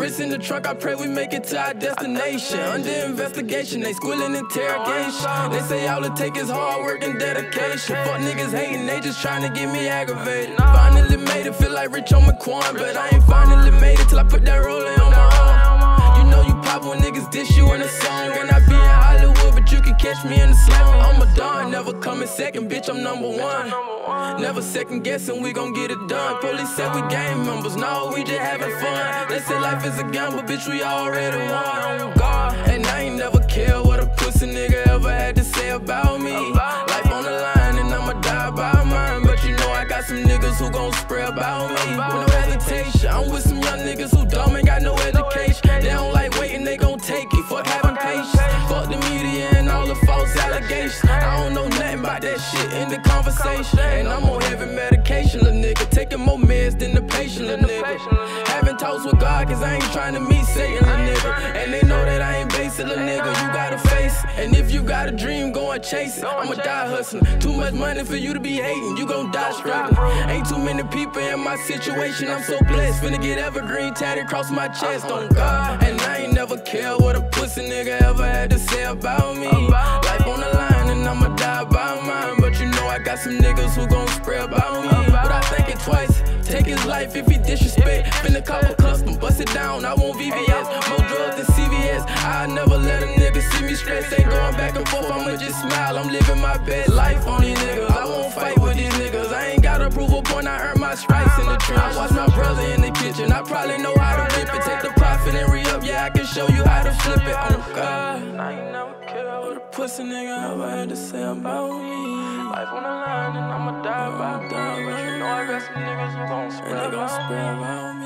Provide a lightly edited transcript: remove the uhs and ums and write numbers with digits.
Bricks in the trunk, I pray we make it to our destination. Under investigation, they squilling interrogation. They say all it take is hard work and dedication. Fuck niggas hating, they just trying to get me aggravated. Finally made it, feel like Rich on McQuan, but I ain't finally made it till I put that rolling on my arm. You know you pop when niggas dish you in a song. And I be in Hollywood, but you can catch me in the slum. I'm a don, never coming second, bitch, I'm number one. Never second guessing, we gon' get it done. Police said we gang members, no, we just having fun. They say life is a gamble, bitch, we already won. God, and I ain't never care what a pussy nigga ever had to say about me. Life on the line and I'ma die by mine. But you know I got some niggas who gon' spray about me. With no hesitation, I'm with some young niggas who dumb, ain't got no education. They don't like waiting, they gon' take it, fuck having patience. Fuck the media and all the false allegations. I don't know nothing about that shit in the conversation. And I'm on heavy medication, lil' nigga. Taking more meds than the patient, lil' nigga. Having talks with God, cause I ain't trying to meet Satan, lil' nigga. And they know that I ain't basic, lil' nigga. You gotta face it. And if you got a dream, go and chase it. I'ma die hustling. Too much money for you to be hating, you gon' die struggling. Ain't too many people in my situation, I'm so blessed. Finna get evergreen tatted across my chest, on God. And I ain't never care what a pussy nigga ever had to say about me. Life on the line and I'ma die by mine. But you know I got some niggas who gon' spray about me. But I think it twice, take his life if he disrespect. Finna call a custom, bust it down, I want VVS. More drugs than CVS, I never let a nigga see me stress. Ain't going back and forth, I'ma just smile. I'm living my best life on these niggas. I won't fight with these niggas. I ain't got a proof of point, I earned my stripes in the trench. I watch my brother in the kitchen, I probably know how to whip it. Take the profit and re-up, yeah, I can show you how to flip it. Oh God, I ain't never care what a pussy nigga ever had to say about me. Life on the line and I'ma die by die. But you know I got some niggas who gon' spray about me.